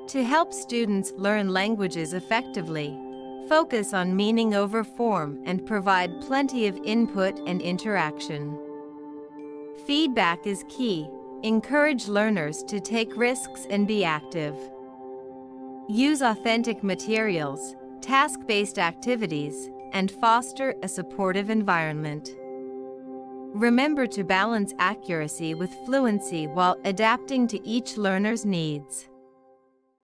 To help students learn languages effectively, focus on meaning over form and provide plenty of input and interaction. Feedback is key. Encourage learners to take risks and be active. Use authentic materials, task-based activities, and foster a supportive environment. Remember to balance accuracy with fluency while adapting to each learner's needs.